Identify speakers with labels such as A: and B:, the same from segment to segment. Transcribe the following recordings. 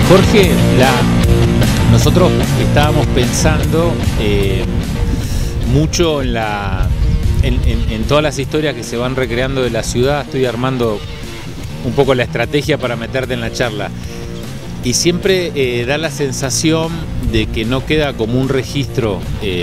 A: Jorge, nosotros estábamos pensando mucho en todas las historias que se van recreando de la ciudad. Estoy armando un poco la estrategia para meterte en la charla. Y siempre da la sensación de que no queda como un registro,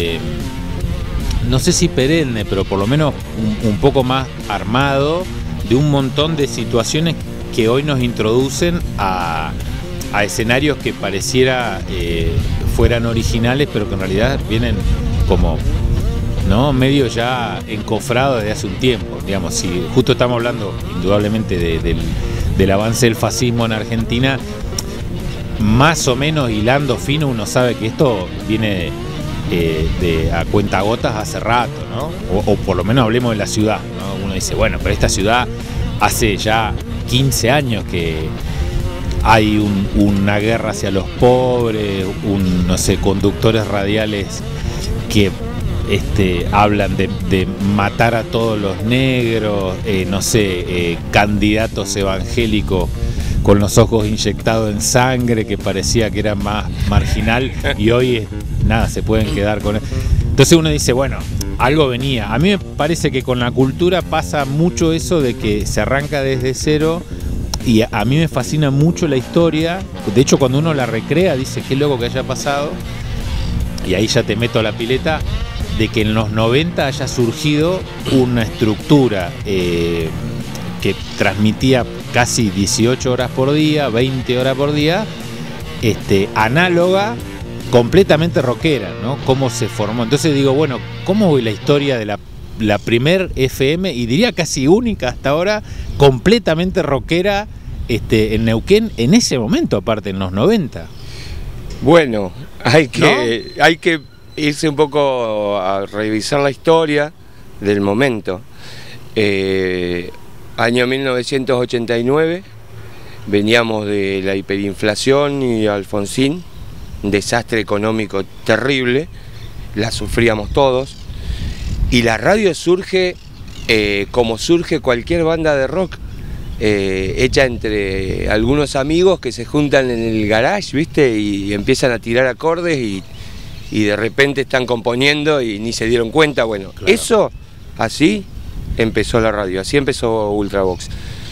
A: no sé si perenne, pero por lo menos un poco más armado, de un montón de situaciones que hoy nos introducen a escenarios que pareciera fueran originales, pero que en realidad vienen como, ¿no?, medio ya encofrados desde hace un tiempo. Digamos, si justo estamos hablando indudablemente del avance del fascismo en Argentina, más o menos hilando fino uno sabe que esto viene a cuentagotas hace rato, ¿no? O por lo menos hablemos de la ciudad, ¿no? Uno dice, bueno, pero esta ciudad hace ya 15 años que hay una guerra hacia los pobres, no sé, conductores radiales que hablan de matar a todos los negros, no sé, candidatos evangélicos con los ojos inyectados en sangre, que parecía que era más marginal, y hoy nada, se pueden quedar con él. Entonces uno dice, bueno, algo venía. A mí me parece que con la cultura pasa mucho eso de que se arranca desde cero, y a mí me fascina mucho la historia. De hecho, cuando uno la recrea, dice, qué loco que haya pasado, y ahí ya te meto a la pileta, de que en los 90 haya surgido una estructura que transmitía casi 18 horas por día, 20 horas por día, análoga, completamente rockera, ¿no? Cómo se formó. Entonces digo, bueno, ¿cómo voy la historia de la primer FM, y diría casi única hasta ahora, completamente rockera en Neuquén, en ese momento, aparte, en los 90?
B: Bueno, hay que irse un poco a revisar la historia del momento. Año 1989, veníamos de la hiperinflación y Alfonsín, un desastre económico terrible, la sufríamos todos, y la radio surge como surge cualquier banda de rock, hecha entre algunos amigos que se juntan en el garage, ¿viste? Y empiezan a tirar acordes y de repente están componiendo y ni se dieron cuenta. Bueno, claro. Eso, así empezó la radio, así empezó Ultravox.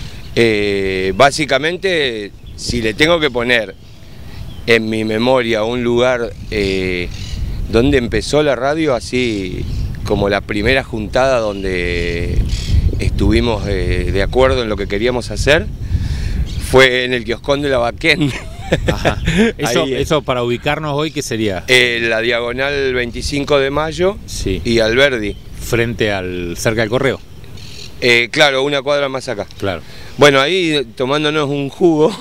B: Básicamente, si le tengo que poner en mi memoria un lugar donde empezó la radio, así como la primera juntada donde estuvimos de acuerdo en lo que queríamos hacer, fue en el Kioscón de la Baquén.
A: Ajá. Eso para ubicarnos hoy, ¿qué sería?
B: La diagonal 25 de Mayo, sí, y Alberdi.
A: Cerca del Correo.
B: Claro, una cuadra más acá.
A: Claro.
B: Bueno, ahí tomándonos un jugo,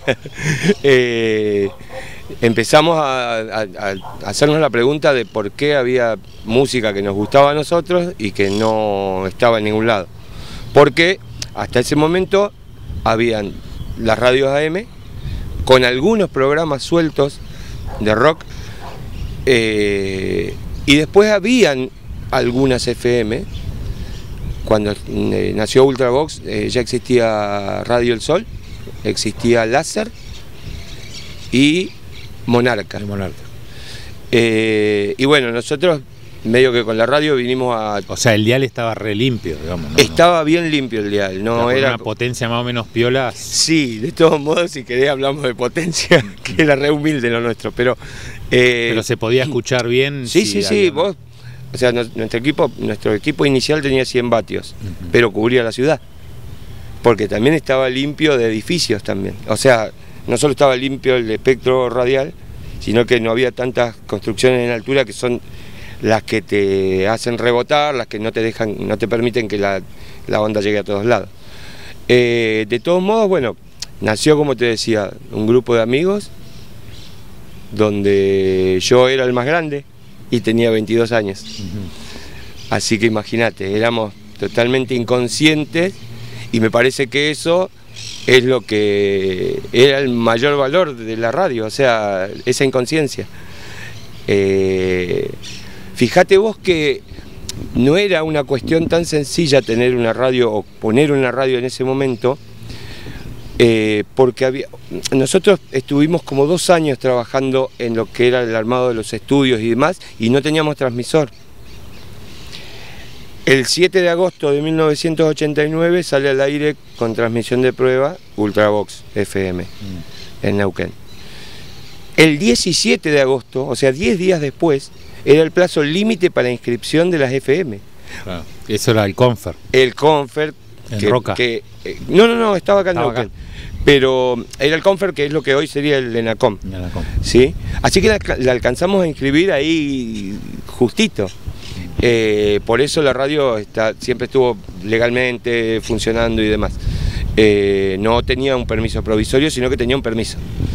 B: empezamos a hacernos la pregunta de por qué había música que nos gustaba a nosotros y que no estaba en ningún lado. Porque hasta ese momento habían las radios AM con algunos programas sueltos de rock, y después habían algunas FM. Cuando nació Ultravox ya existía Radio El Sol, existía Láser y Monarca. Y bueno, nosotros medio que con la radio vinimos a...
A: O sea, el dial estaba re limpio, digamos, ¿no?
B: Estaba bien limpio el dial, no era...
A: una potencia más o menos piola.
B: Sí, de todos modos, si querés hablamos de potencia, que era re humilde lo nuestro, pero...
A: pero se podía escuchar bien.
B: Sí, vos... O sea, nuestro equipo inicial tenía 100 vatios, pero cubría la ciudad. Porque también estaba limpio de edificios también. O sea, no solo estaba limpio el espectro radial, sino que no había tantas construcciones en altura que son las que te hacen rebotar, las que no te permiten que la onda llegue a todos lados. De todos modos, bueno, nació, como te decía, un grupo de amigos, donde yo era el más grande, y tenía 22 años. Así que imagínate, éramos totalmente inconscientes, y me parece que eso es lo que era el mayor valor de la radio, o sea, esa inconsciencia. Fíjate vos que no era una cuestión tan sencilla tener una radio o poner una radio en ese momento, porque nosotros estuvimos como 2 años trabajando en lo que era el armado de los estudios y demás, y no teníamos transmisor. El 7 de agosto de 1989 sale al aire con transmisión de prueba Ultravox FM en Neuquén. El 17 de agosto, o sea 10 días después, era el plazo límite para inscripción de las FM.
A: Claro. Eso era el Confer.
B: El Confer.
A: En Roca.
B: No, estaba acá en Neuquén. Pero era el Confer, que es lo que hoy sería el ENACOM. ¿Sí? Así que la alcanzamos a inscribir ahí justito. Por eso la radio siempre estuvo legalmente funcionando y demás. No tenía un permiso provisorio, sino que tenía un permiso.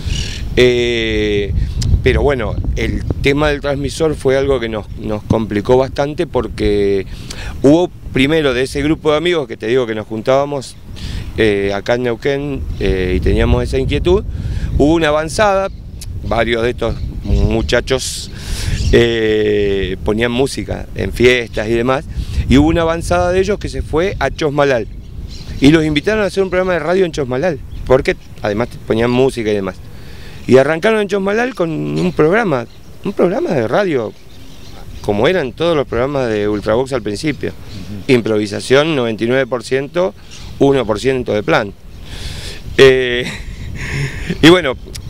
B: Pero bueno, el tema del transmisor fue algo que nos complicó bastante, porque hubo primero de ese grupo de amigos que te digo que nos juntábamos acá en Neuquén y teníamos esa inquietud, hubo una avanzada, varios de estos muchachos ponían música en fiestas y demás, y hubo una avanzada de ellos que se fue a Chosmalal y los invitaron a hacer un programa de radio en Chosmalal, porque además ponían música y demás. Y arrancaron en Chosmalal con un programa de radio, como eran todos los programas de Ultravox al principio. Improvisación 99%, 1% de plan. Y bueno,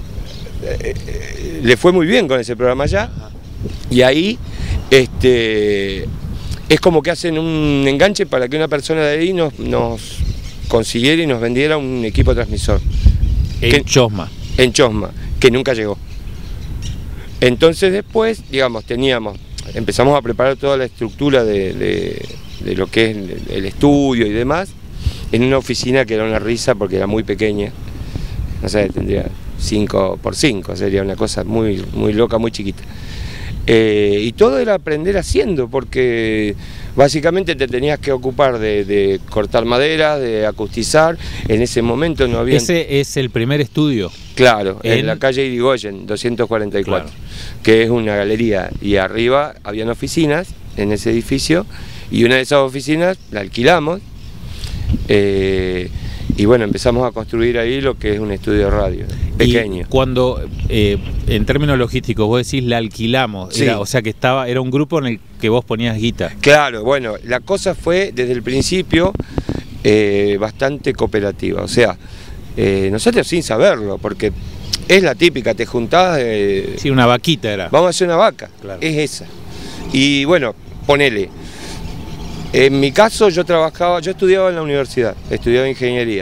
B: le fue muy bien con ese programa allá, y ahí es como que hacen un enganche para que una persona de ahí nos consiguiera y nos vendiera un equipo transmisor.
A: En Chosma.
B: En Chosma, que nunca llegó. Entonces después, digamos, empezamos a preparar toda la estructura de lo que es el estudio y demás, en una oficina que era una risa porque era muy pequeña, no sé, tendría 5x5, sería una cosa muy, muy loca, muy chiquita. Y todo era aprender haciendo, porque básicamente te tenías que ocupar de cortar madera, de acustizar. En ese momento no había...
A: Ese es el primer estudio.
B: Claro, en la calle Irigoyen, 244, claro, que es una galería, y arriba habían oficinas en ese edificio, y una de esas oficinas la alquilamos, y bueno, empezamos a construir ahí lo que es un estudio de radio, pequeño.
A: Y cuando, en términos logísticos, vos decís la alquilamos,
B: sí.
A: O sea que era un grupo en el que vos ponías guita.
B: Claro, bueno, la cosa fue desde el principio bastante cooperativa, o sea, nosotros sin saberlo, porque es la típica, te juntás...
A: sí, una vaquita era.
B: Vamos a hacer una vaca,
A: claro.
B: Es esa. Y bueno, ponele. En mi caso yo estudiaba en la universidad, estudiaba ingeniería,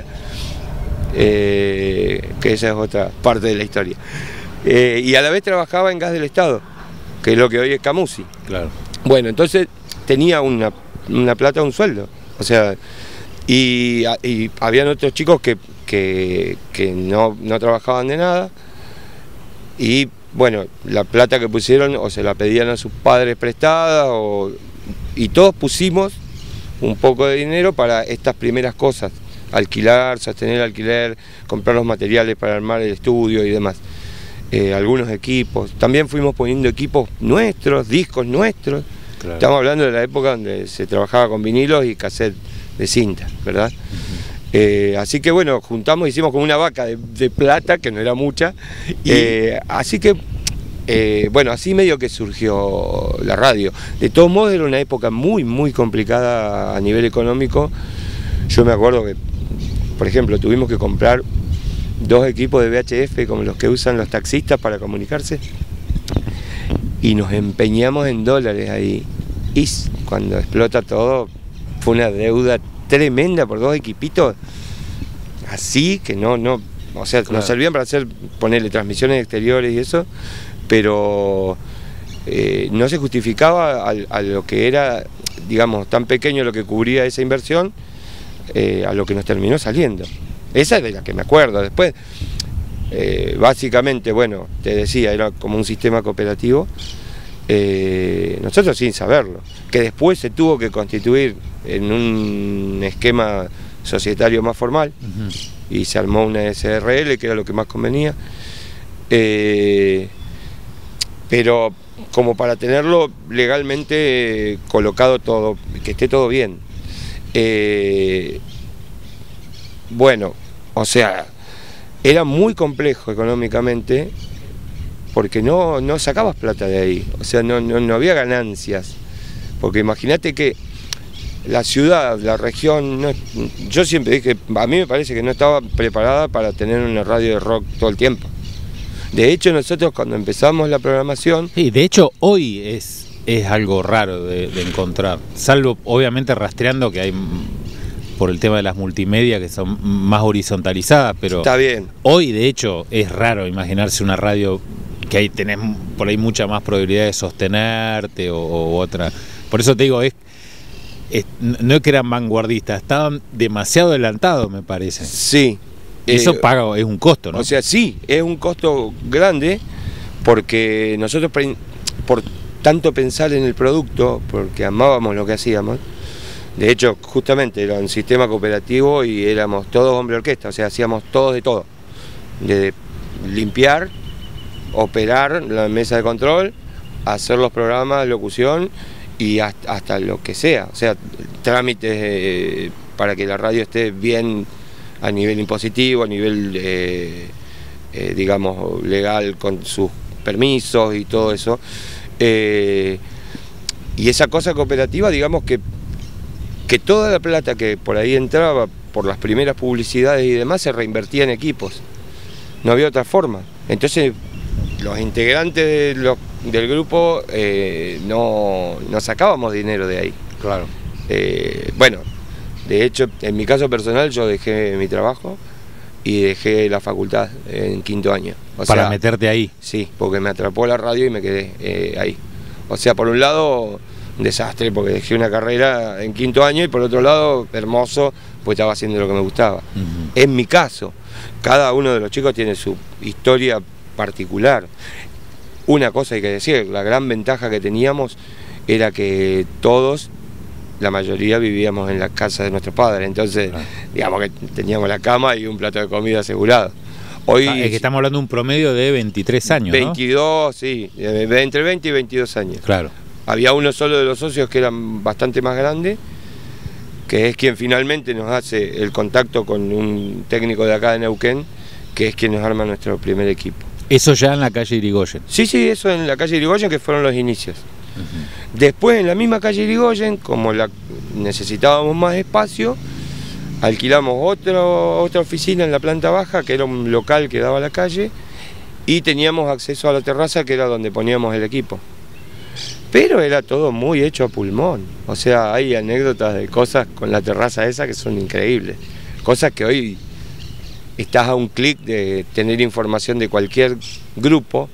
B: que esa es otra parte de la historia. Y a la vez trabajaba en Gas del Estado, que es lo que hoy es Camusi.
A: Claro.
B: Bueno, entonces tenía una plata, un sueldo, o sea, y habían otros chicos que no trabajaban de nada, y bueno, la plata que pusieron o se la pedían a sus padres prestada, y todos pusimos un poco de dinero para estas primeras cosas, alquilar, sostener el alquiler, comprar los materiales para armar el estudio y demás. Algunos equipos, también fuimos poniendo equipos nuestros, discos nuestros. Claro. Estamos hablando de la época donde se trabajaba con vinilos y cassette de cinta, ¿verdad? Así que bueno, hicimos como una vaca de plata, que no era mucha, así que bueno, así medio que surgió la radio. De todos modos era una época muy, muy complicada a nivel económico. Yo me acuerdo que, por ejemplo, tuvimos que comprar 2 equipos de VHF como los que usan los taxistas para comunicarse, y nos empeñamos en dólares ahí, y cuando explota todo fue una deuda tremenda por 2 equipitos así que o sea, claro, nos servían para ponerle transmisiones exteriores y eso, pero no se justificaba a lo que era, digamos, tan pequeño lo que cubría esa inversión, a lo que nos terminó saliendo. Esa es de la que me acuerdo. Después, básicamente, bueno, te decía, era como un sistema cooperativo, nosotros sin saberlo, que después se tuvo que constituir en un esquema societario más formal, y se armó una SRL, que era lo que más convenía, pero como para tenerlo legalmente colocado todo, que esté todo bien. Bueno, o sea, era muy complejo económicamente, porque no sacabas plata de ahí, o sea, no había ganancias, porque imagínate que la ciudad, la región, yo siempre dije, a mí me parece que no estaba preparada para tener una radio de rock todo el tiempo. De hecho, nosotros cuando empezamos la programación...
A: Sí, de hecho hoy es algo raro de encontrar, salvo obviamente rastreando que hay por el tema de las multimedia que son más horizontalizadas, pero
B: está bien.
A: Hoy de hecho es raro imaginarse una radio que ahí tenés por ahí mucha más probabilidad de sostenerte o otra. Por eso te digo, no es que eran vanguardistas, estaban demasiado adelantados, me parece.
B: Sí.
A: Eso es un costo, ¿no?
B: O sea, sí, es un costo grande, porque nosotros, por tanto pensar en el producto, porque amábamos lo que hacíamos, de hecho, justamente era un sistema cooperativo y éramos todos hombre orquesta, o sea, hacíamos todos de todo. De limpiar, operar la mesa de control, hacer los programas, locución y hasta lo que sea, o sea, trámites para que la radio esté bien a nivel impositivo, a nivel, digamos, legal, con sus permisos y todo eso. Y esa cosa cooperativa, digamos que toda la plata que por ahí entraba por las primeras publicidades y demás se reinvertía en equipos. No había otra forma. Entonces, los integrantes del grupo no sacábamos dinero de ahí.
A: Claro.
B: Bueno, de hecho, en mi caso personal, yo dejé mi trabajo y dejé la facultad en quinto año.
A: Para meterte ahí.
B: Sí, porque me atrapó la radio y me quedé ahí. O sea, por un lado, un desastre, porque dejé una carrera en quinto año, y por otro lado, hermoso, pues estaba haciendo lo que me gustaba. En mi caso, cada uno de los chicos tiene su historia particular. Una cosa hay que decir, la gran ventaja que teníamos era que todos, la mayoría, vivíamos en la casa de nuestros padres, entonces digamos que teníamos la cama y un plato de comida asegurado. Hoy
A: es que estamos hablando de un promedio de 23 años,
B: 22, ¿no? Sí, entre 20 y 22 años.
A: Claro.
B: Había uno solo de los socios que era bastante más grande, que es quien finalmente nos hace el contacto con un técnico de acá de Neuquén, que es quien nos arma nuestro primer equipo.
A: ¿Eso ya en la calle Irigoyen?
B: Sí, eso en la calle Irigoyen, que fueron los inicios. Después, en la misma calle Irigoyen, como necesitábamos más espacio, alquilamos otra oficina en la planta baja, que era un local que daba a la calle, y teníamos acceso a la terraza, que era donde poníamos el equipo. Pero era todo muy hecho a pulmón, o sea, hay anécdotas de cosas con la terraza esa que son increíbles, cosas que hoy estás a un clic de tener información de cualquier grupo.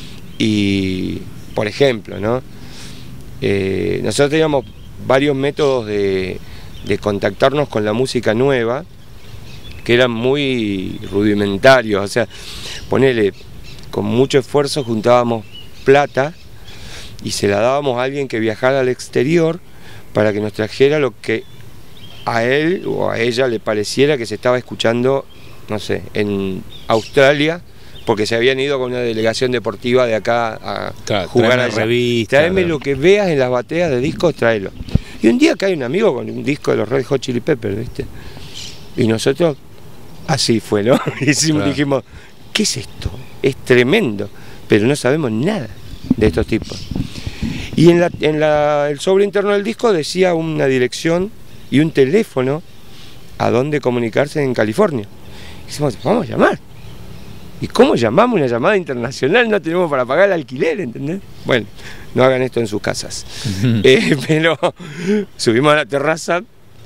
B: Y, por ejemplo, ¿no? Nosotros teníamos varios métodos de contactarnos con la música nueva, que eran muy rudimentarios, o sea, ponele, con mucho esfuerzo juntábamos plata y se la dábamos a alguien que viajara al exterior para que nos trajera lo que a él o a ella le pareciera que se estaba escuchando, no sé, en Australia, porque se habían ido con una delegación deportiva de acá a jugar a
A: revista.
B: Traeme lo que veas en las bateas de discos, tráelo. Y un día cae un amigo con un disco de los Red Hot Chili Peppers, ¿viste? Y nosotros, así fue, ¿no? Dijimos, ¿qué es esto? Es tremendo, pero no sabemos nada de estos tipos. Y en el sobre interno del disco decía una dirección y un teléfono a donde comunicarse en California. Y decimos, vamos a llamar. ¿Y cómo llamamos una llamada internacional? No tenemos para pagar el alquiler, ¿entendés? Bueno, no hagan esto en sus casas. Pero subimos a la terraza,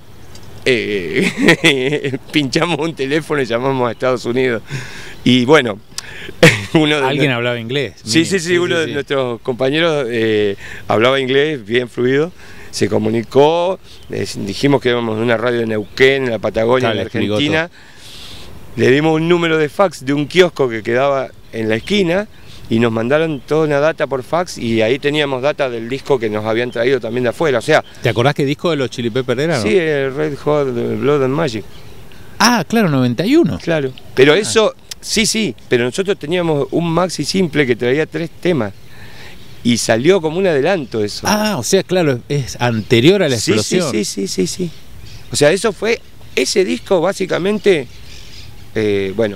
B: pinchamos un teléfono y llamamos a Estados Unidos. Y bueno,
A: ¿Alguien hablaba inglés?
B: Sí, uno de nuestros compañeros hablaba inglés bien fluido. Se comunicó, dijimos que íbamos de una radio de Neuquén, en la Patagonia, en la Argentina. Le dimos un número de fax de un kiosco que quedaba en la esquina y nos mandaron toda una data por fax, y ahí teníamos data del disco que nos habían traído también de afuera. O sea,
A: ¿te acordás qué disco de los Chili Peppers era?
B: Sí, el Red Hot Blood and Magic.
A: Ah, claro, 91.
B: Claro, pero eso, sí, pero nosotros teníamos un maxi simple que traía 3 temas. Y salió como un adelanto eso.
A: Ah, o sea, claro, es anterior a la explosión.
B: Sí. O sea, eso fue, ese disco básicamente, bueno,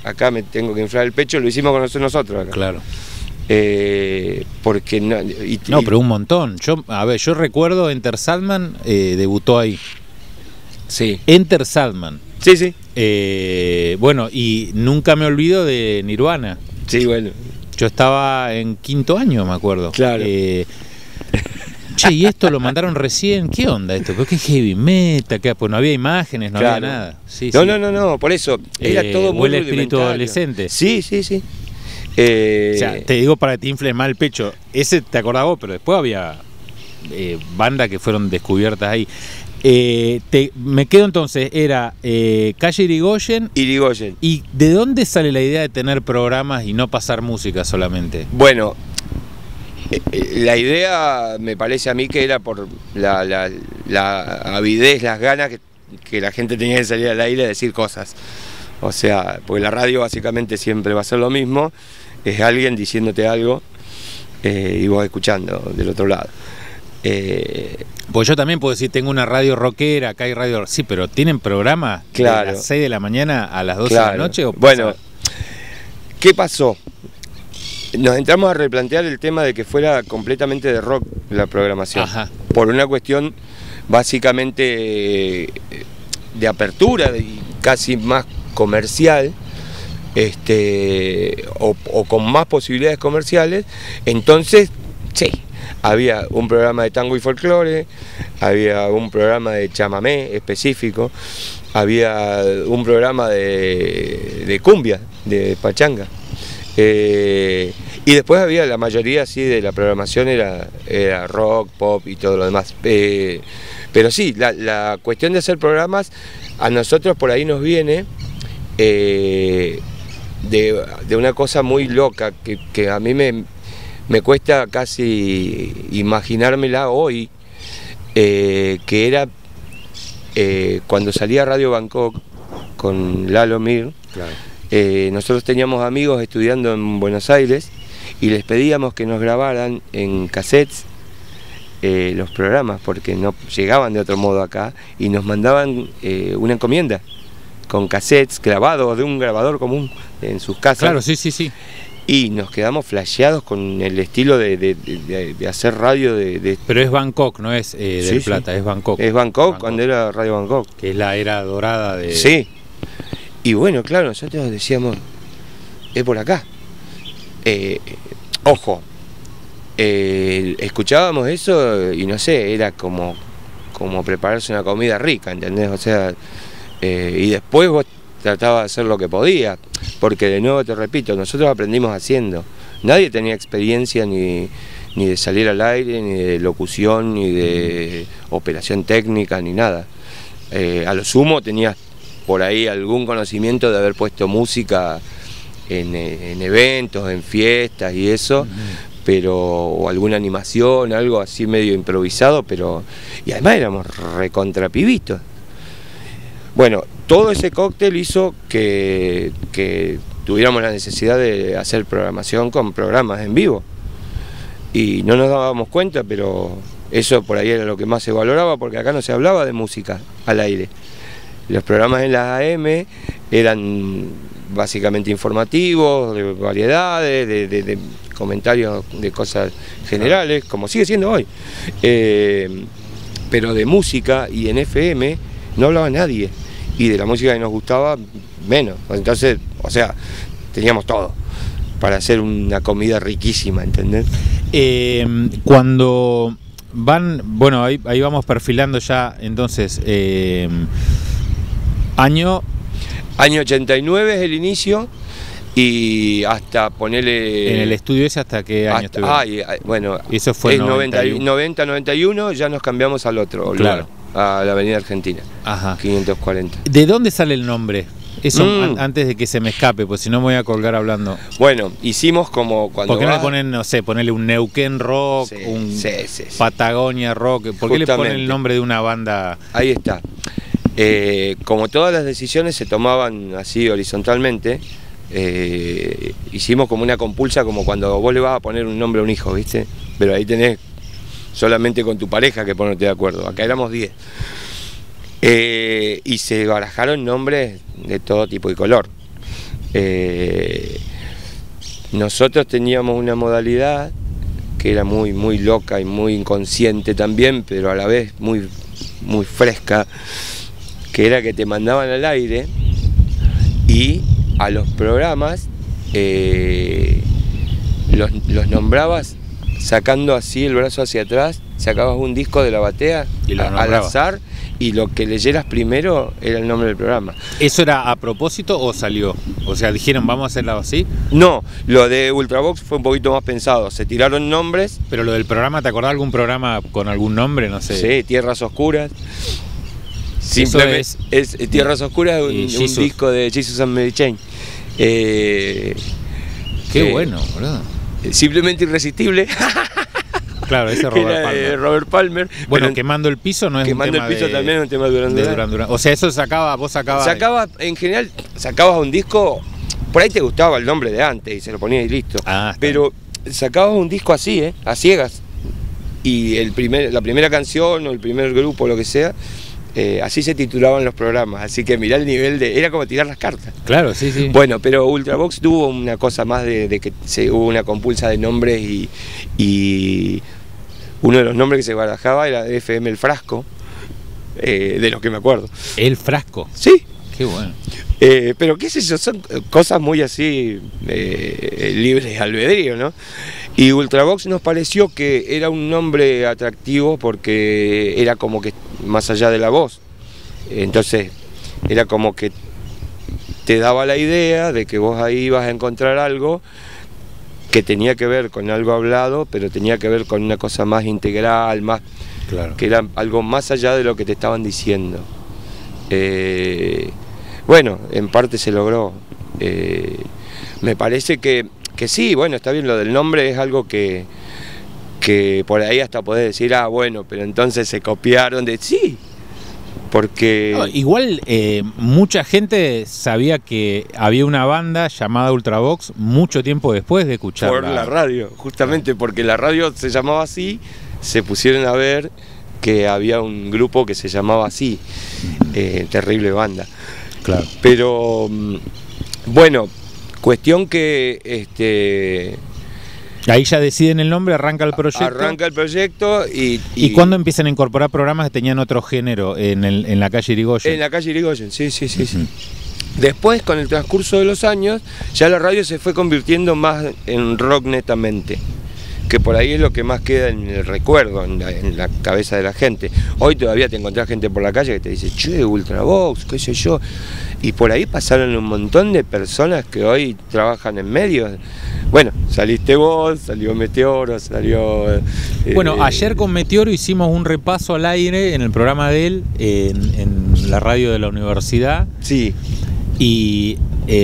B: acá me tengo que inflar el pecho, lo hicimos con nosotros acá.
A: Claro.
B: Porque
A: no, pero un montón. Yo recuerdo Enter Sandman debutó ahí.
B: Sí.
A: Enter Sandman.
B: Sí, sí.
A: Bueno, y nunca me olvido de Nirvana.
B: Sí, bueno.
A: Yo estaba en 5º año, me acuerdo.
B: Claro.
A: Che, y esto lo mandaron recién. ¿Qué onda esto? ¿Por qué heavy metal? Pues no había imágenes, no había nada. Sí,
B: no, sí. No, por eso. Era todo muy
A: huele espíritu adolescente.
B: Sí, sí, sí.
A: O sea, te digo para que te infles más el pecho. Ese te acordás vos, pero después había bandas que fueron descubiertas ahí. Me quedo entonces, era Calle Irigoyen.
B: Irigoyen.
A: ¿Y de dónde sale la idea de tener programas y no pasar música solamente?
B: Bueno, la idea me parece a mí que era por la avidez, las ganas que la gente tenía de salir al aire a decir cosas. O sea, porque la radio básicamente siempre va a ser lo mismo, es alguien diciéndote algo y vos escuchando del otro lado.
A: Pues yo también puedo decir, tengo una radio rockera, acá hay radio... Sí, pero ¿tienen programas
B: claro,
A: de las 6 de la mañana a las 12
B: claro,
A: de la noche? ¿O
B: bueno, ¿qué pasó? Nos entramos a replantear el tema de que fuera completamente de rock la programación.
A: Ajá. Por
B: una cuestión básicamente de apertura y casi más comercial, o con más posibilidades comerciales. Entonces, sí, había un programa de tango y folclore, había un programa de chamamé específico, había un programa de cumbia, de pachanga. Y después había la mayoría sí de la programación era rock, pop y todo lo demás. Pero sí, la cuestión de hacer programas a nosotros por ahí nos viene de una cosa muy loca que a mí me cuesta casi imaginármela hoy, que era cuando salía Radio Bangkok con Lalo Mir.
A: Claro.
B: Nosotros teníamos amigos estudiando en Buenos Aires y les pedíamos que nos grabaran en cassettes los programas porque no llegaban de otro modo acá y nos mandaban una encomienda con cassettes grabados de un grabador común en sus casas.
A: Claro, sí, sí, sí.
B: Y nos quedamos flasheados con el estilo de hacer radio
A: Pero es Bangkok, no es del Plata, sí. Es Bangkok.
B: Es Bangkok cuando era Radio Bangkok.
A: Que es la era dorada de...
B: Sí. Y bueno, claro, nosotros decíamos, es por acá. Ojo, escuchábamos eso y no sé, era como prepararse una comida rica, ¿entendés? O sea, y después vos tratabas de hacer lo que podías, porque de nuevo te repito, nosotros aprendimos haciendo. Nadie tenía experiencia ni de salir al aire, ni de locución, ni de operación técnica, ni nada. A lo sumo tenías por ahí algún conocimiento de haber puesto música en eventos, en fiestas y eso, pero o alguna animación, algo así medio improvisado, pero y además éramos recontrapibitos. Bueno, todo ese cóctel hizo que tuviéramos la necesidad de hacer programación con programas en vivo y no nos dábamos cuenta, pero eso por ahí era lo que más se valoraba, porque acá no se hablaba de música al aire. Los programas en las AM eran básicamente informativos, de variedades, de comentarios de cosas generales, como sigue siendo hoy. Pero de música y en FM no hablaba nadie, y de la música que nos gustaba menos. Entonces, o sea, teníamos todo para hacer una comida riquísima, ¿entendés?
A: Cuando van, bueno, ahí vamos perfilando ya, entonces... Año
B: 89 es el inicio y hasta ponerle...
A: ¿En el estudio ese hasta qué año estuvieron?
B: Bueno,
A: eso fue
B: en 90-91 ya nos cambiamos al otro
A: claro.
B: lugar, a la Avenida Argentina.
A: Ajá.
B: 540.
A: ¿De dónde sale el nombre? Eso antes de que se me escape, pues si no me voy a colgar hablando.
B: Bueno, hicimos como cuando...
A: ¿Por qué no le ponen, no sé, ponerle un Neuquén Rock, un Patagonia Rock? ¿Por qué le ponen el nombre de una banda?
B: Ahí está. Como todas las decisiones se tomaban así horizontalmente, hicimos como una compulsa, como cuando vos le vas a poner un nombre a un hijo, ¿viste? Pero ahí tenés solamente con tu pareja que ponerte de acuerdo. Acá éramos 10. Y se barajaron nombres de todo tipo y color. Nosotros teníamos una modalidad que era muy loca y muy inconsciente también, pero a la vez muy fresca, que era que te mandaban al aire y a los programas los nombrabas sacando así el brazo hacia atrás, sacabas un disco de la batea al azar, y lo que leyeras primero era el nombre del programa.
A: ¿Eso era a propósito o salió? O sea, dijeron, vamos a hacerlo así.
B: No, lo de Ultravox fue un poquito más pensado, se tiraron nombres.
A: Pero lo del programa, ¿te acordás algún programa con algún nombre? No sé.
B: Sí, Tierras Oscuras. Simplemente es Tierras Oscuras, un disco de Jesus and Mary Chain.
A: Qué bueno, boludo.
B: Simplemente Irresistible.
A: Claro, ese
B: Robert Palmer.
A: Bueno, Quemando el Piso no es
B: Quemando
A: un tema
B: el Piso también es un tema de Duran Duran.
A: O sea, eso vos sacabas...
B: En general, sacabas un disco, por ahí te gustaba el nombre de antes y se lo ponías y listo. Pero sacabas un disco así, a ciegas. Y la primera canción o el primer grupo, lo que sea, así se titulaban los programas. Así que mirá el nivel era como tirar las cartas.
A: Claro, sí.
B: Bueno, pero Ultravox tuvo una cosa más de que hubo una compulsa de nombres y uno de los nombres que se barajaba era FM El Frasco, de los que me acuerdo.
A: ¿El Frasco?
B: Sí.
A: Qué bueno.
B: Pero qué sé yo, son cosas muy así, libres de albedrío, ¿no? Y Ultravox nos pareció que era un nombre atractivo porque era como que más allá de la voz. Entonces era como que te daba la idea de que vos ahí ibas a encontrar algo que tenía que ver con algo hablado, pero tenía que ver con una cosa más integral, más
A: claro,
B: que era algo más allá de lo que te estaban diciendo. Bueno, en parte se logró. Me parece que sí, bueno, está bien, lo del nombre es algo que por ahí hasta podés decir, bueno, pero entonces se copiaron de... Sí, porque...
A: No, igual mucha gente sabía que había una banda llamada Ultravox mucho tiempo después de escucharla.
B: Por la radio, justamente porque la radio se llamaba así, se pusieron a ver que había un grupo que se llamaba así, terrible banda.
A: Claro.
B: Pero, bueno, cuestión que...
A: Ahí ya deciden el nombre, arranca el proyecto.
B: Arranca el proyecto
A: ¿Y cuándo empiezan a incorporar programas que tenían otro género en la calle Irigoyen?
B: En la calle Irigoyen, sí. Después, con el transcurso de los años, ya la radio se fue convirtiendo más en rock netamente, que por ahí es lo que más queda en el recuerdo, en la cabeza de la gente. Hoy todavía te encontrás gente por la calle que te dice, che, Ultravox, qué sé yo. Y por ahí pasaron un montón de personas que hoy trabajan en medios. Bueno, saliste vos, salió Meteoro, salió...
A: Bueno, ayer con Meteoro hicimos un repaso al aire en el programa de él, en la radio de la universidad.
B: Sí.
A: Y...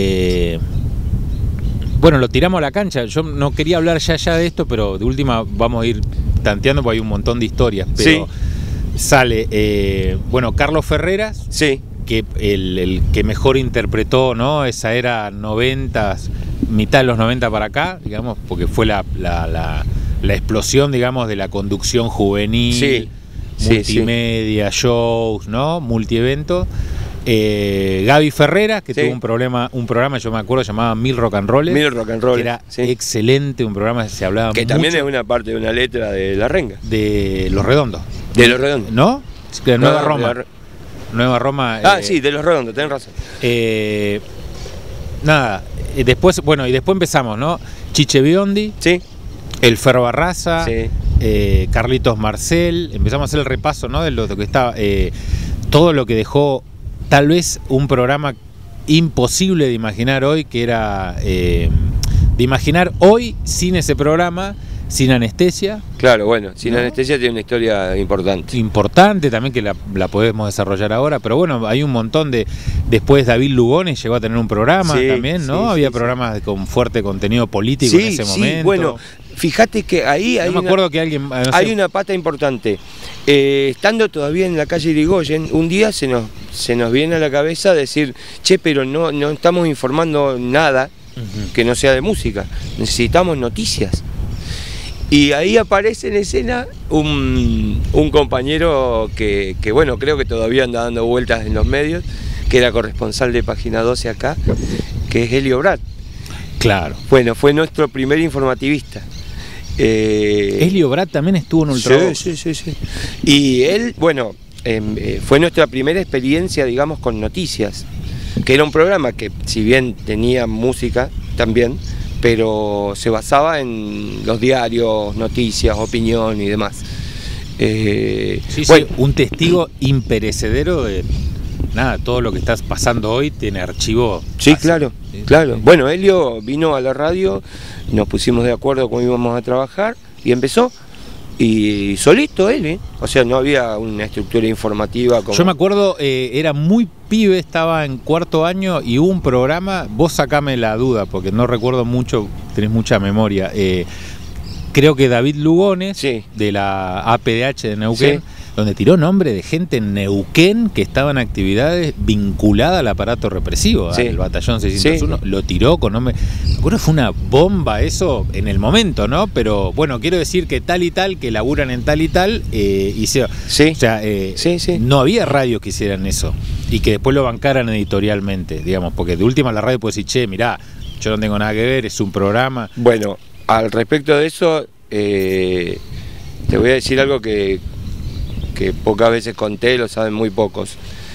A: bueno, lo tiramos a la cancha. Yo no quería hablar ya de esto, pero de última vamos a ir tanteando porque hay un montón de historias. Pero sí. Sale, bueno, Carlos Ferreras,
B: sí,
A: que el que mejor interpretó, ¿no? Esa era 90s, mitad de los 90 para acá, digamos, porque fue la explosión, digamos, de la conducción juvenil,
B: sí,
A: multimedia, shows, ¿no? Multieventos. Gaby Ferreras, que tuvo un programa, yo me acuerdo, llamaba Mil Rock and Rolls, que era excelente, un programa que se hablaba
B: que
A: mucho,
B: también es una parte de una letra de La Renga,
A: de Los Redondos,
B: ¿no?
A: De Nueva Roma. Nueva Roma.
B: Sí, de Los Redondos, tenés razón.
A: Nada, después empezamos, ¿no? Chiche Biondi,
B: sí,
A: el Ferro Barraza,
B: sí,
A: Carlitos Marcel, empezamos a hacer el repaso, ¿no? De lo que estaba, todo lo que dejó. Tal vez un programa imposible de imaginar hoy, que era de imaginar hoy sin ese programa, sin Anestesia.
B: Claro, bueno, Sin Anestesia tiene una historia importante.
A: Importante también, que la podemos desarrollar ahora, pero bueno, hay un montón de... Después David Lugones llegó a tener un programa también, ¿no? Había programas con fuerte contenido político en ese momento. Sí,
B: bueno, fíjate que ahí hay,
A: me acuerdo que alguien,
B: hay una pata importante. Estando todavía en la calle Irigoyen, un día se nos viene a la cabeza decir, che, pero no estamos informando nada que no sea de música, necesitamos noticias. Y ahí aparece en escena un compañero que bueno, creo que todavía anda dando vueltas en los medios, que era corresponsal de Página 12 acá, que es Helio Brad.
A: Claro.
B: Bueno, fue nuestro primer informativista.
A: Helio Brad también estuvo en Ultravox.
B: Sí. Y él, bueno, fue nuestra primera experiencia, digamos, con noticias, que era un programa que, si bien tenía música también, pero se basaba en los diarios, noticias, opinión y demás.
A: Bueno, un testigo imperecedero de nada, todo lo que estás pasando hoy tiene archivo.
B: Sí, claro. Bueno, Helio vino a la radio, nos pusimos de acuerdo cómo íbamos a trabajar y empezó. Y solito él, o sea, no había una estructura informativa como...
A: Yo me acuerdo, era muy pibe, estaba en cuarto año y hubo un programa, vos sacame la duda, porque no recuerdo mucho, tenés mucha memoria. Creo que David Lugones,
B: sí,
A: de la APDH de Neuquén,
B: sí,
A: donde tiró nombre de gente en Neuquén que estaba en actividades vinculadas al aparato represivo, sí, al batallón 601, sí, lo tiró con nombre. Me acuerdo que fue una bomba eso en el momento, ¿no? Pero bueno, quiero decir que tal y tal, que laburan en tal y tal, hicieron.
B: Sí.
A: O sea,
B: sí.
A: No había radios que hicieran eso y que después lo bancaran editorialmente, digamos, porque de última la radio puede decir, che, mirá, yo no tengo nada que ver, es un programa.
B: Bueno, al respecto de eso, te voy a decir algo que pocas veces conté, lo saben muy pocos.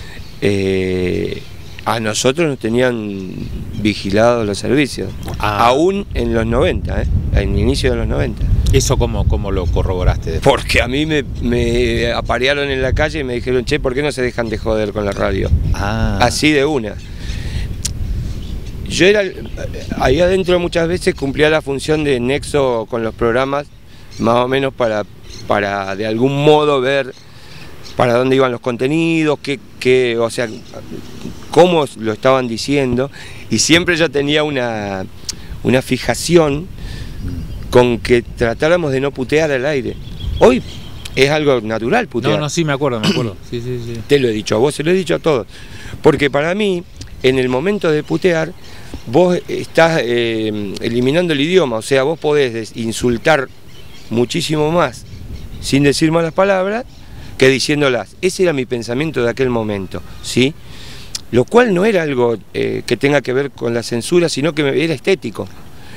B: A nosotros nos tenían vigilados los servicios, aún en los 90, en inicio de los 90.
A: ¿Eso cómo lo corroboraste después?
B: Porque a mí me aparearon en la calle y me dijeron, che, ¿por qué no se dejan de joder con la radio? Así de una. Yo era ahí adentro, muchas veces cumplía la función de nexo con los programas, más o menos para de algún modo ver para dónde iban los contenidos, o sea, cómo lo estaban diciendo, y siempre yo tenía una fijación con que tratáramos de no putear al aire. Hoy es algo natural putear.
A: No, sí, me acuerdo. Sí.
B: Te lo he dicho a vos, se lo he dicho a todos. Porque para mí, en el momento de putear, vos estás eliminando el idioma, o sea, vos podés insultar muchísimo más sin decir malas palabras que diciéndolas. Ese era mi pensamiento de aquel momento, ¿sí? Lo cual no era algo que tenga que ver con la censura, sino que era estético.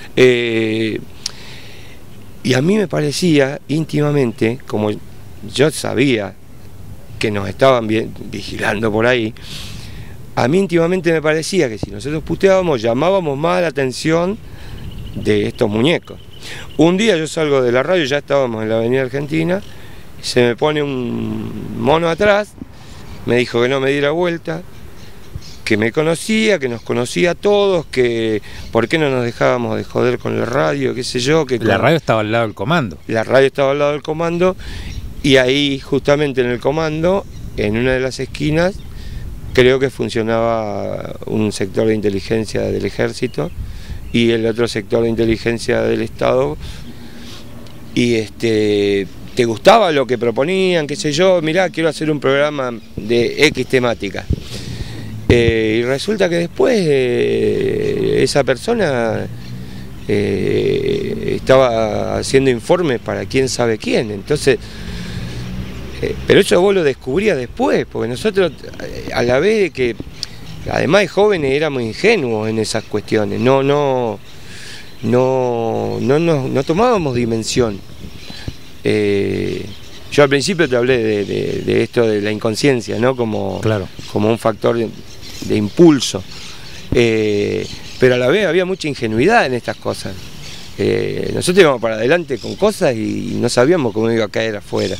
B: Y a mí me parecía íntimamente, como yo sabía que nos estaban vigilando por ahí, a mí íntimamente me parecía que si nosotros puteábamos, llamábamos más la atención de estos muñecos. Un día yo salgo de la radio, ya estábamos en la Avenida Argentina, se me pone un mono atrás, me dijo que no me diera vuelta, que me conocía, que nos conocía a todos, que por qué no nos dejábamos de joder con la radio, qué sé yo. Que
A: la radio estaba al lado del comando.
B: La radio estaba al lado del comando, y ahí justamente en el comando, en una de las esquinas, creo que funcionaba un sector de inteligencia del ejército y el otro sector de inteligencia del Estado, y te gustaba lo que proponían, qué sé yo, mirá, quiero hacer un programa de X temática. Y resulta que después esa persona estaba haciendo informes para quién sabe quién, entonces, pero eso vos lo descubrías después, porque nosotros a la vez de que, además de jóvenes, éramos ingenuos en esas cuestiones, no tomábamos dimensión. Yo al principio te hablé de esto de la inconsciencia, ¿no? Como un factor de impulso, pero a la vez había mucha ingenuidad en estas cosas. Nosotros íbamos para adelante con cosas y no sabíamos cómo iba a caer afuera.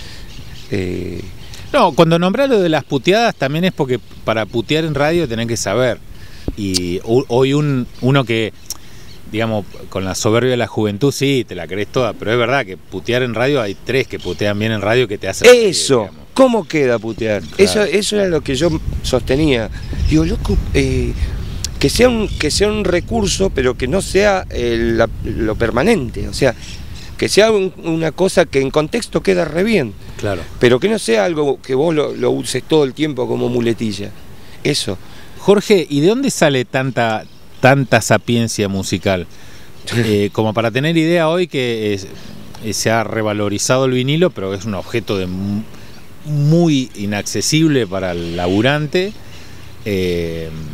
A: No, cuando nombrás lo de las puteadas también es porque para putear en radio tenés que saber, y hoy uno que, digamos, con la soberbia de la juventud, sí, te la crees toda, pero es verdad que putear en radio, hay tres que putean bien en radio que te hacen...
B: Eso, reír, ¿cómo queda putear? Claro. Eso era lo que yo sostenía. Digo, loco, que sea un recurso, pero que no sea lo permanente, o sea, que sea una cosa que en contexto queda re bien,
A: claro,
B: pero que no sea algo que vos lo uses todo el tiempo como muletilla. Eso.
A: Jorge, ¿y de dónde sale tanta sapiencia musical? Como para tener idea hoy que se ha revalorizado el vinilo, pero es un objeto muy inaccesible para el laburante.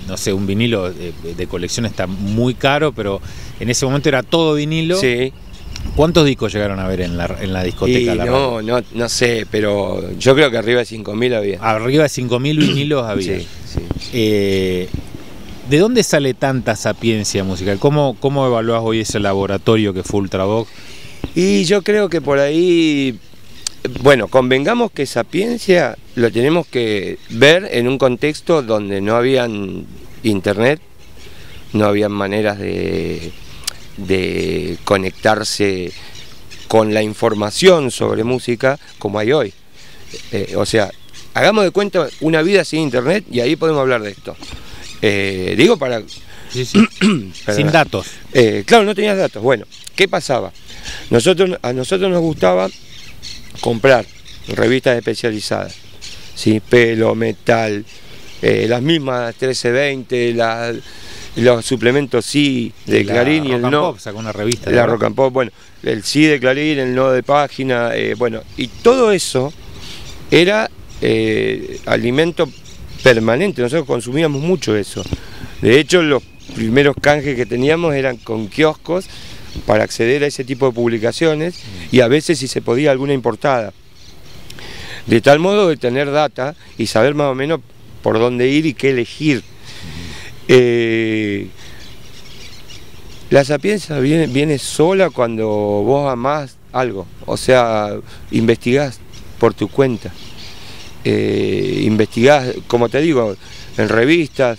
A: no sé, un vinilo de colección está muy caro, pero en ese momento era todo vinilo.
B: Sí.
A: ¿Cuántos discos llegaron a ver en la discoteca?
B: No sé, pero yo creo que arriba de 5.000 había.
A: Arriba de 5.000 vinilos había.
B: Sí.
A: ¿De dónde sale tanta sapiencia musical? ¿Cómo evaluás hoy ese laboratorio que fue Ultravox?
B: Y yo creo que por ahí, bueno, convengamos que sapiencia lo tenemos que ver en un contexto donde no habían internet, no habían maneras de conectarse con la información sobre música como hay hoy. O sea, hagamos de cuenta una vida sin internet y ahí podemos hablar de esto. Digo para...
A: Sí. Sin datos.
B: Claro, no tenías datos. Bueno, ¿qué pasaba? A nosotros nos gustaba comprar revistas especializadas, ¿sí? Pelo, Metal, las mismas 1320, los suplementos Sí de Clarín y el No.
A: Pop sacó una revista.
B: La Rock and Pop, bueno, el Sí de Clarín, el No de Página, bueno, y todo eso era alimento permanente. Nosotros consumíamos mucho eso. De hecho, los primeros canjes que teníamos eran con kioscos para acceder a ese tipo de publicaciones y a veces si se podía alguna importada. De tal modo de tener data y saber más o menos por dónde ir y qué elegir. La sapiencia viene sola cuando vos amás algo, o sea, investigás por tu cuenta, investigás, como te digo, en revistas.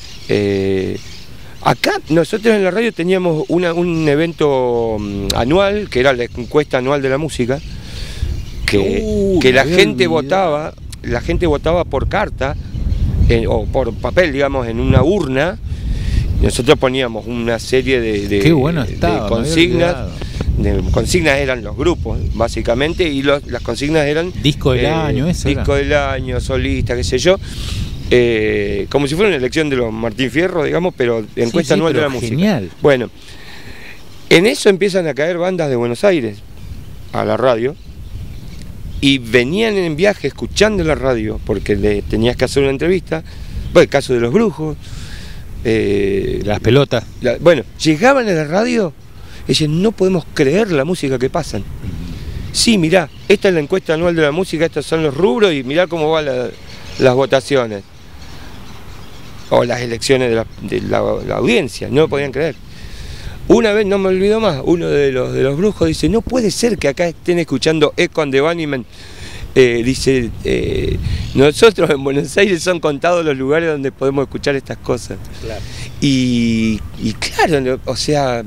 B: Acá nosotros en la radio teníamos un evento anual, que era la encuesta anual de la música, que la gente votaba por carta, o por papel, digamos, en una urna. Nosotros poníamos una serie de consignas. Consignas eran los grupos, básicamente, y las consignas eran...
A: Disco del año, eso
B: disco del año, solista, qué sé yo. Como si fuera una elección de los Martín Fierro, digamos, pero encuesta anual de la música.
A: Genial.
B: Bueno, en eso empiezan a caer bandas de Buenos Aires a la radio, y venían en viaje escuchando la radio, porque tenías que hacer una entrevista. Bueno, el caso de Los Brujos.
A: Las pelotas.
B: Bueno, llegaban a la radio y decían, no podemos creer la música que pasan. Sí, mirá, esta es la encuesta anual de la música, estos son los rubros y mirá cómo van las votaciones. O las elecciones de la audiencia, no lo podían creer. Una vez, no me olvido más, uno de los Brujos dice, no puede ser que acá estén escuchando Echo and the Bunnymen. Dice, nosotros en Buenos Aires son contados los lugares donde podemos escuchar estas cosas.
A: Claro.
B: Y claro, o sea,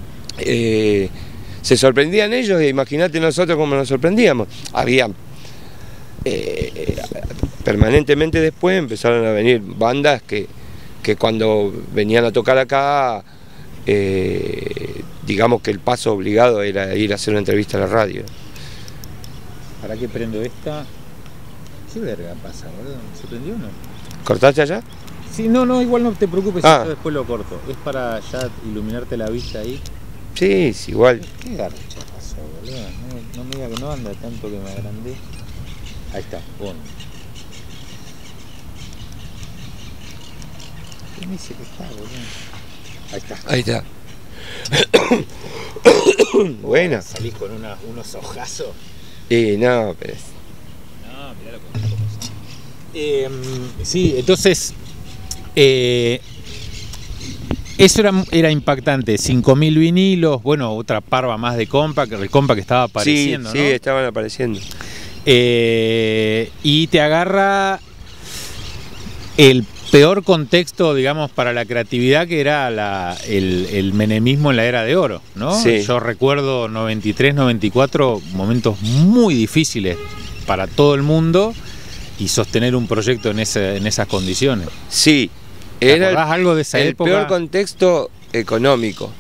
B: se sorprendían ellos, e imagínate nosotros cómo nos sorprendíamos. Había, permanentemente después empezaron a venir bandas que cuando venían a tocar acá, digamos que el paso obligado era ir a hacer una entrevista a la radio.
A: ¿Para qué prendo esta? ¿Qué verga pasa, boludo? ¿Se prendió o no?
B: ¿Cortaste allá?
A: Sí, no, igual no te preocupes, yo después lo corto. Es para ya iluminarte la vista ahí.
B: Sí, es igual.
A: ¿Qué garcha pasó, boludo? No me diga que no anda tanto que me agrandé. Ahí está, bueno. ¿Qué me dice que está, boludo? Ahí está.
B: Buena.
A: Salís con unos ojazos.
B: No, pero...
A: No, mirá lo que sí, entonces... eso era impactante, 5.000 vinilos, bueno, otra parva más de compa que estaba apareciendo,
B: sí,
A: ¿no?
B: Sí, estaban apareciendo.
A: Y te agarra el peor contexto, digamos, para la creatividad, que era el menemismo en la era de oro, ¿no?
B: Sí.
A: Yo recuerdo 93, 94, momentos muy difíciles para todo el mundo, y sostener un proyecto en esas condiciones.
B: Sí.
A: ¿Te acordás algo de esa época?
B: El peor contexto económico,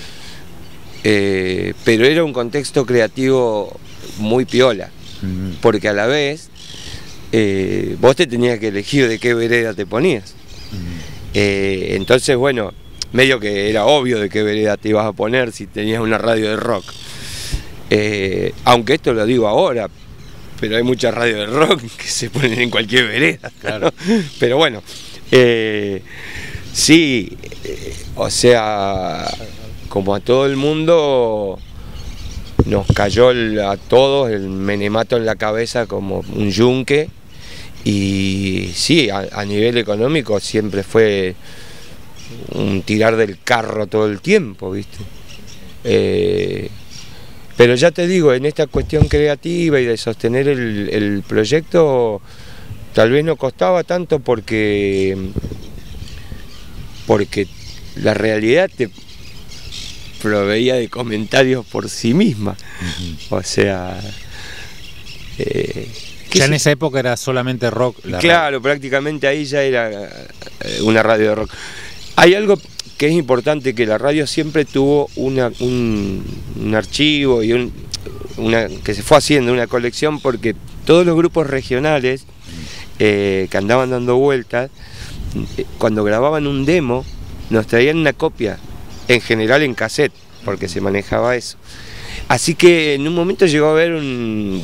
B: pero era un contexto creativo muy piola, porque a la vez vos te tenías que elegir de qué vereda te ponías. Entonces, bueno, medio que era obvio de qué vereda te ibas a poner si tenías una radio de rock. Aunque esto lo digo ahora, pero hay muchas radios de rock que se ponen en cualquier vereda.
A: Claro.
B: Pero bueno, Sí, o sea, como a todo el mundo nos cayó a todos el menemato en la cabeza como un yunque, y sí, a nivel económico siempre fue un tirar del carro todo el tiempo, ¿viste? Pero ya te digo, en esta cuestión creativa y de sostener el proyecto, tal vez no costaba tanto porque la realidad te proveía de comentarios por sí misma. O sea,
A: ya en esa época era solamente rock.
B: Claro, prácticamente ahí ya era una radio de rock. Hay algo que es importante, que la radio siempre tuvo un archivo y que se fue haciendo una colección, porque todos los grupos regionales que andaban dando vueltas, cuando grababan un demo, nos traían una copia, en general en cassette, porque se manejaba eso. Así que en un momento llegó a haber un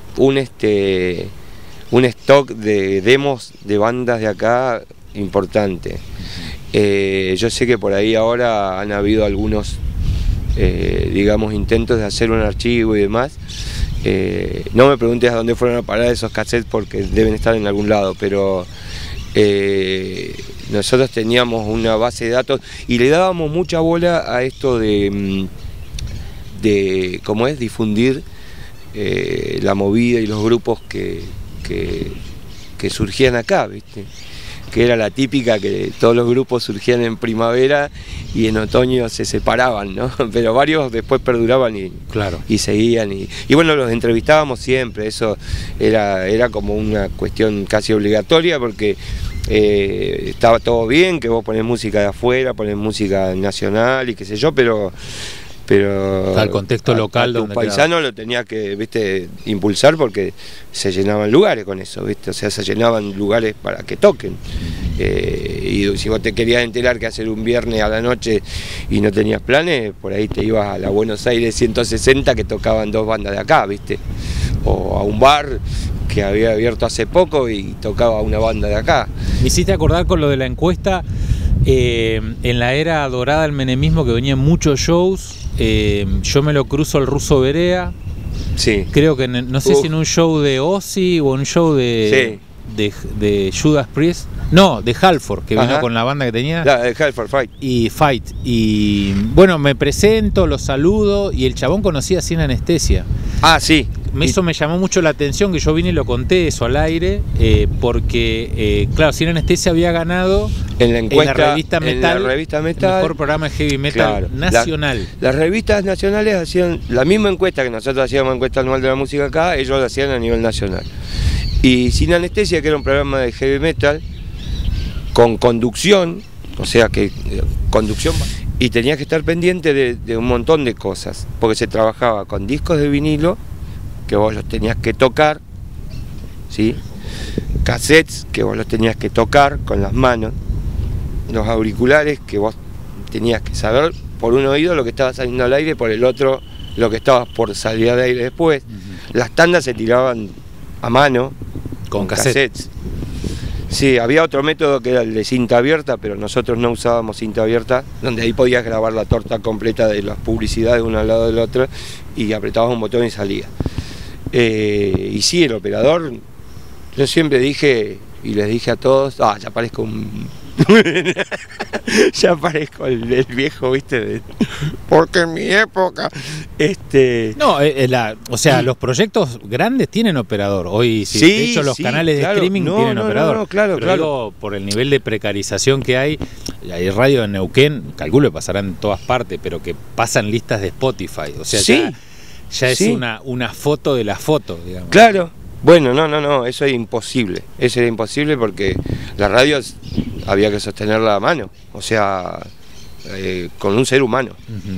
B: stock de demos de bandas de acá importante. Yo sé que por ahí ahora han habido algunos, digamos, intentos de hacer un archivo y demás. No me preguntes a dónde fueron a parar esos cassettes, porque deben estar en algún lado, pero nosotros teníamos una base de datos y le dábamos mucha bola a esto de cómo es difundir la movida y los grupos que surgían acá, ¿viste? Que era la típica que todos los grupos surgían en primavera y en otoño se separaban, ¿no? Pero varios después perduraban y seguían. Y bueno, los entrevistábamos siempre, eso era como una cuestión casi obligatoria, porque estaba todo bien, que vos ponés música de afuera, ponés música nacional y qué sé yo, pero
A: al contexto local,
B: a tu paisano lo tenías que, viste, impulsar, porque se llenaban lugares con eso, viste, o sea, se llenaban lugares para que toquen. Y si vos te querías enterar que hacer un viernes a la noche y no tenías planes, por ahí te ibas a la Buenos Aires 160, que tocaban 2 bandas de acá, viste, o a un bar que había abierto hace poco y tocaba una banda de acá.
A: Me hiciste acordar con lo de la encuesta. En la era dorada del menemismo, que venían muchos shows, yo me lo cruzo al Ruso Berea.
B: Sí.
A: Creo que no sé si en un show de Ozzy o en un show de Judas Priest. No, de Halford, que vino con la banda que tenía.
B: De Halford,
A: Fight. Y bueno, me presento, lo saludo, y el chabón conocía Sin Anestesia.
B: Ah, sí.
A: Eso me llamó mucho la atención, que yo vine y lo conté eso al aire, porque, claro, Sin Anestesia había ganado
B: en la encuesta,
A: en la revista Metal, el mejor programa de heavy metal nacional.
B: Las revistas nacionales hacían la misma encuesta que nosotros hacíamos, encuesta anual de la música acá, ellos la hacían a nivel nacional. Y Sin Anestesia, que era un programa de heavy metal, con conducción, o sea que conducción, y tenías que estar pendiente de un montón de cosas, porque se trabajaba con discos de vinilo, que vos los tenías que tocar, ¿sí? Cassettes, que vos los tenías que tocar con las manos, los auriculares, que vos tenías que saber por un oído lo que estaba saliendo al aire, por el otro lo que estabas por salir al aire después. Las tandas se tiraban a mano con cassettes. Sí, había otro método que era el de cinta abierta, pero nosotros no usábamos cinta abierta, donde ahí podías grabar la torta completa de las publicidades uno al lado del otro, y apretabas un botón y salía. Y sí, el operador, yo siempre dije, y les dije a todos, ya parezco un... ya parezco el viejo, ¿viste? Porque en mi época...
A: No, o sea, los proyectos grandes tienen operador. Hoy, de hecho, los canales de streaming tienen operador.
B: No, claro.
A: Digo, por el nivel de precarización que hay radio en Neuquén, calculo que pasará en todas partes, pero que pasan listas de Spotify. O sea, ya es una foto de la foto, digamos.
B: Claro. Bueno, no, eso era imposible. Eso era imposible porque la radio había que sostenerla a mano, o sea, con un ser humano.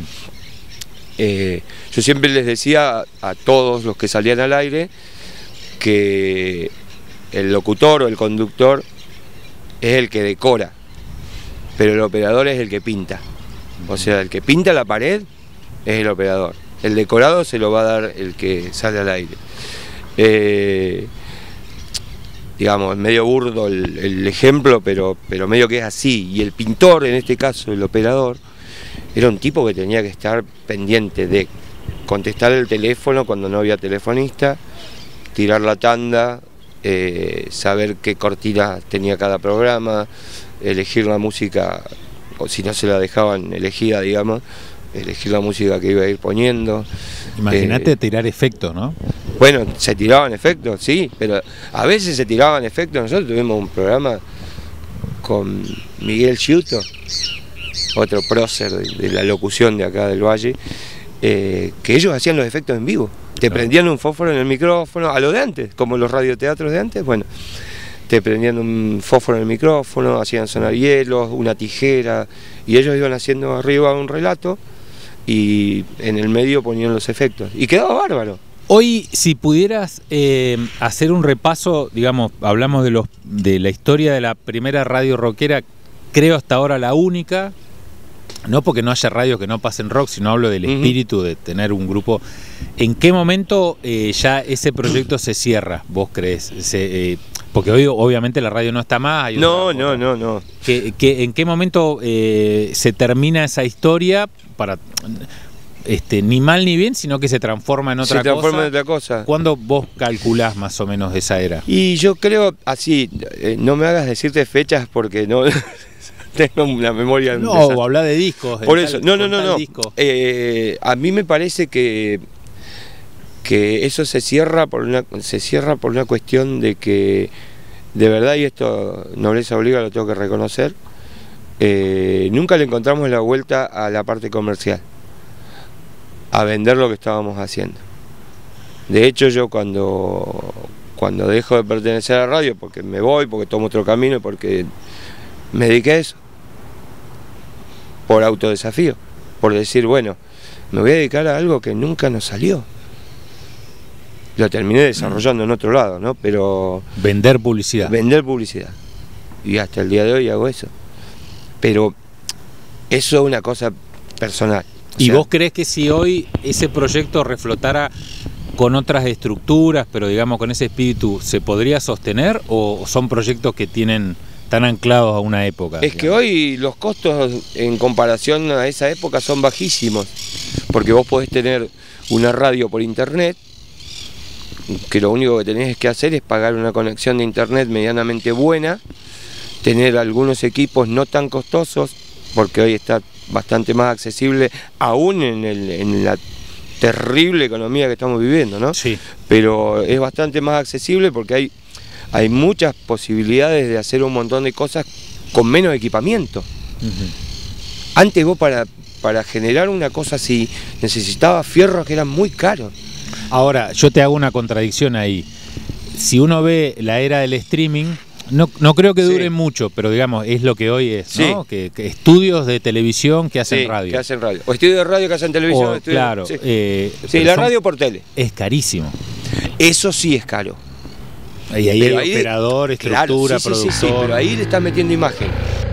B: Yo siempre les decía a todos los que salían al aire que el locutor o el conductor es el que decora, pero el operador es el que pinta. O sea, el que pinta la pared es el operador. El decorado se lo va a dar el que sale al aire. digamos, es medio burdo el ejemplo, pero medio que es así. Y el pintor, en este caso, el operador, era un tipo que tenía que estar pendiente de contestar el teléfono cuando no había telefonista, tirar la tanda, saber qué cortina tenía cada programa, elegir la música, o si no se la dejaban elegida, digamos, elegir la música que iba a ir poniendo.
A: Imagínate tirar efectos, ¿no?
B: Bueno, se tiraban efectos, sí, pero a veces se tiraban efectos. Nosotros tuvimos un programa con Miguel Giuto, otro prócer de la locución de acá del Valle, que ellos hacían los efectos en vivo. Te prendían un fósforo en el micrófono, a lo de antes, como los radioteatros de antes, bueno, te prendían un fósforo en el micrófono, hacían sonar hielos, una tijera, y ellos iban haciendo arriba un relato y en el medio ponían los efectos. Y quedaba bárbaro.
A: Hoy, si pudieras hacer un repaso, digamos, hablamos de la historia de la primera radio rockera, creo hasta ahora la única, no porque no haya radios que no pasen rock, sino hablo del espíritu de tener un grupo. ¿En qué momento ya ese proyecto se cierra, vos crees? Porque hoy obviamente la radio no está más.
B: No.
A: ¿En qué momento se termina esa historia para... ni mal ni bien, sino que se transforma en otra cosa? ¿Cuándo vos calculás más o menos esa era?
B: Y yo creo, así, no me hagas decirte fechas porque no tengo una memoria...
A: No, o habla de discos.
B: Por eso, no. A mí me parece que eso se cierra por una cuestión de que, de verdad, y esto Nobleza Obliga lo tengo que reconocer, nunca le encontramos la vuelta a la parte comercial, a vender lo que estábamos haciendo. De hecho, yo cuando dejo de pertenecer a la radio, porque me voy, porque tomo otro camino, porque me dediqué a eso, por autodesafío, por decir, bueno, me voy a dedicar a algo que nunca nos salió. Lo terminé desarrollando en otro lado, ¿no? Pero...
A: Vender publicidad.
B: Vender publicidad. Y hasta el día de hoy hago eso. Pero eso es una cosa personal.
A: ¿Y vos crees que si hoy ese proyecto reflotara con otras estructuras, pero digamos con ese espíritu, se podría sostener, o son proyectos que están anclados a una época?
B: Es que hoy los costos en comparación a esa época son bajísimos, porque vos podés tener una radio por internet, que lo único que tenés que hacer es pagar una conexión de internet medianamente buena, tener algunos equipos no tan costosos, porque hoy está bastante más accesible, aún en la terrible economía que estamos viviendo, ¿no?
A: Sí.
B: Pero es bastante más accesible porque hay muchas posibilidades de hacer un montón de cosas con menos equipamiento. Antes vos para generar una cosa así necesitabas fierros que eran muy caros.
A: Ahora, yo te hago una contradicción ahí. Si uno ve la era del streaming, no creo que dure mucho, pero digamos, es lo que hoy es, ¿no? Que estudios de televisión que hacen radio.
B: Que hacen radio. O estudios de radio que hacen televisión.
A: Claro.
B: Sí, la radio por tele.
A: Es carísimo.
B: Eso sí es caro.
A: Y ahí hay operador, estructura, productor.
B: Sí, pero ahí le están metiendo imagen.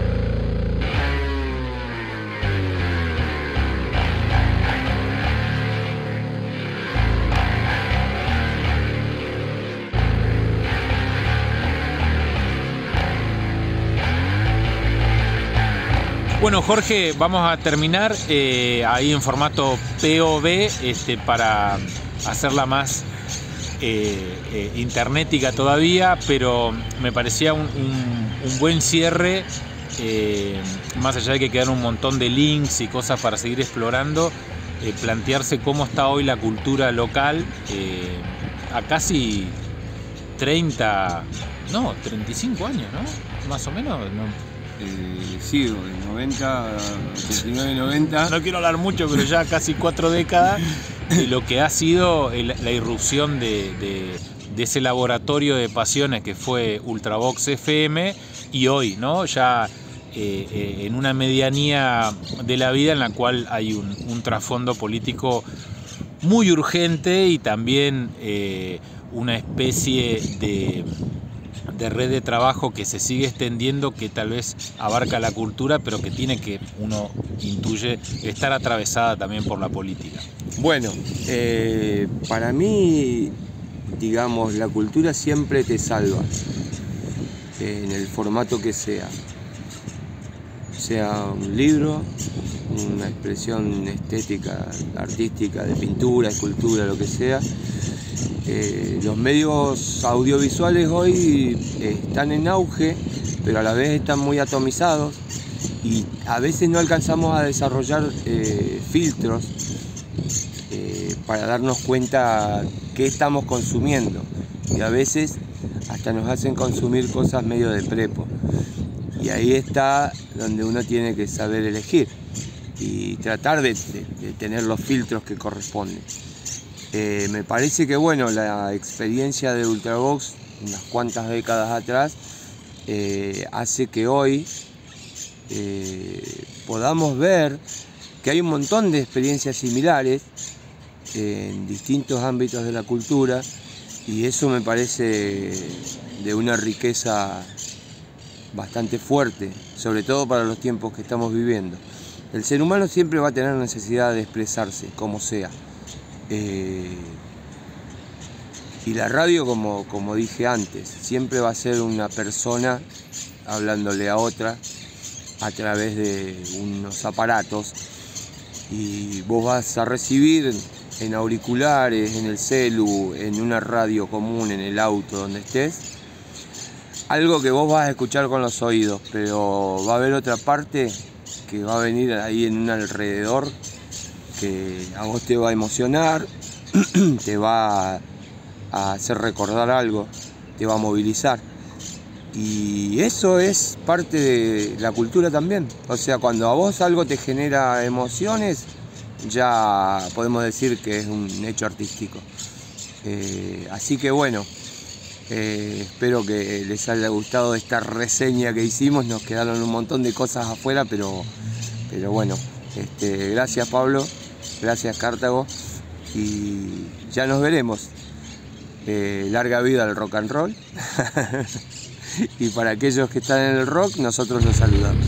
A: Bueno, Jorge, vamos a terminar ahí en formato POV para hacerla más internetica todavía, pero me parecía un buen cierre, más allá de que quedan un montón de links y cosas para seguir explorando, plantearse cómo está hoy la cultura local a casi 35 años, ¿no? Más o menos, ¿no?
C: Sí, 90, 89, 90.
A: No quiero hablar mucho, pero ya casi 4 décadas de lo que ha sido la irrupción de ese laboratorio de pasiones que fue Ultravox FM, y hoy, ¿no? Ya en una medianía de la vida en la cual hay un trasfondo político muy urgente y también una especie de red de trabajo que se sigue extendiendo, que tal vez abarca la cultura, pero que tiene que, uno intuye, estar atravesada también por la política.
B: Bueno, para mí, digamos, la cultura siempre te salva. en el formato que sea un libro, una expresión estética, artística, de pintura, escultura, lo que sea. Los medios audiovisuales hoy están en auge, pero a la vez están muy atomizados y a veces no alcanzamos a desarrollar filtros para darnos cuenta qué estamos consumiendo, y a veces hasta nos hacen consumir cosas medio de prepo, y ahí está donde uno tiene que saber elegir y tratar de tener los filtros que corresponden. Me parece que bueno, la experiencia de Ultravox unas cuantas décadas atrás hace que hoy podamos ver que hay un montón de experiencias similares en distintos ámbitos de la cultura, y eso me parece de una riqueza bastante fuerte, sobre todo para los tiempos que estamos viviendo. El ser humano siempre va a tener necesidad de expresarse, como sea. Y la radio, como dije antes, siempre va a ser una persona hablándole a otra a través de unos aparatos, y vos vas a recibir en auriculares, en el celu, en una radio común, en el auto, donde estés, algo que vos vas a escuchar con los oídos, pero va a haber otra parte que va a venir ahí en un alrededor que a vos te va a emocionar, te va a hacer recordar algo, te va a movilizar. Y eso es parte de la cultura también. O sea, cuando a vos algo te genera emociones, ya podemos decir que es un hecho artístico. Así que bueno, espero que les haya gustado esta reseña que hicimos. Nos quedaron un montón de cosas afuera, pero bueno, gracias Pablo, gracias Cartago, y ya nos veremos. Larga vida al rock and roll. Y para aquellos que están en el rock, nosotros los saludamos.